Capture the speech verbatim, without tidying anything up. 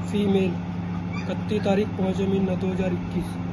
Female, इकतीस तारीख पाँचवें महीना दो हज़ार इक्कीस।